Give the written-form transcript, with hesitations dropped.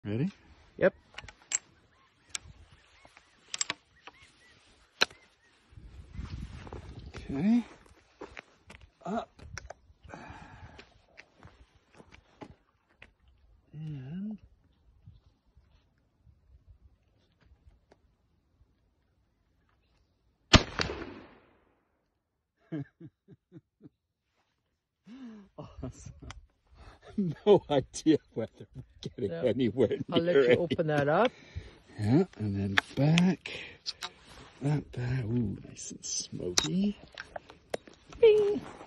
Ready? Yep. Okay. Up. And awesome. No idea whether we're getting anywhere near I'll let you open that up. Yeah, and then back. That back. Ooh, nice and smoky. Bing.